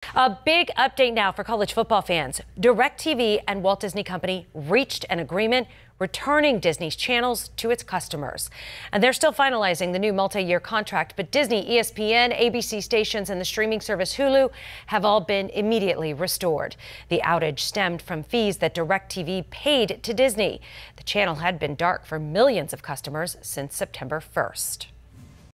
A big update now for college football fans. DirectTV and Walt Disney Company reached an agreement returning Disney's channels to its customers. And they're still finalizing the new multi-year contract, but Disney, ESPN, ABC stations and the streaming service Hulu have all been immediately restored. The outage stemmed from fees that DirectTV paid to Disney. The channel had been dark for millions of customers since September 1st.